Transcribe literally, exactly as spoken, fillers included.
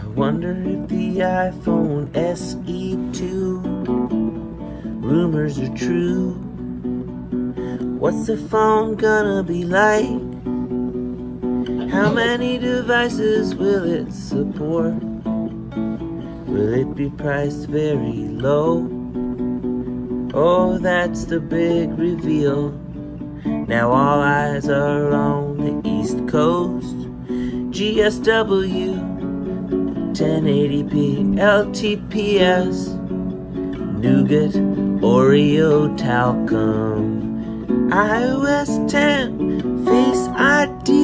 I wonder if the iPhone S E two rumors are true. What's the phone gonna be like? How many devices will it support? Will it be priced very low? Oh, that's the big reveal. Now all eyes are on the East Coast. G S W, ten eighty p, L T P S, Nougat, Oreo, Talcum, i O S ten, Face I D.